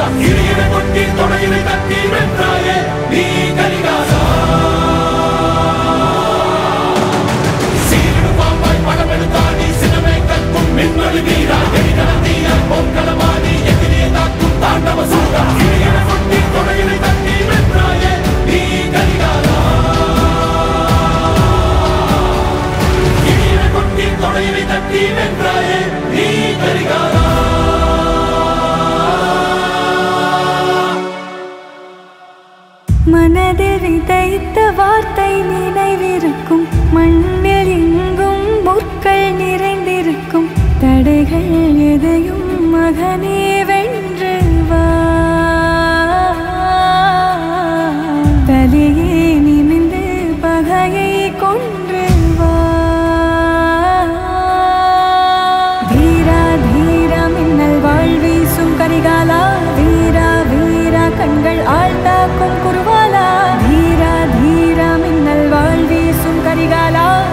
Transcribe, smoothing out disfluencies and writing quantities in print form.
சூடா கிளியிட கொட்டி தொடையினை தட்டி வென்றாயே நீ கரிகாலா சீரிடு பாம்பாய் படமெடுத்தாடி சினமே கற்கும் மின்னொளி வீரா எரிகலத்தீயாய் பொற்களமாடி எதிரியை தாக்கும் தாண்டவ சூடா கிளியிட கொட்டி தொடையினை தட்டி வென்றாயே நீ கரிகாலா கிளியிட கொட்டி தொடையினை தட்டி வென்றாயே நீ கரிகாலா மனதில் விதைத்த வார்த்தை நினைவிருக்கும் மண்ணில் எங்கும் முற்கள் நிறைந்திருக்கும் தடைகள் எதையும் மகனே வென்று வா தலையே நிமிந்து பகையை கொன்று வா தீரா தீரா மின்னல் வாழ் வீசும் கரிகாலா வீரா வீரா கண்கள் ஆழ்த்தாக்கும் குருவாலா தீரா தீரா மின்னல் வாழ் வீசும் கரிகாலா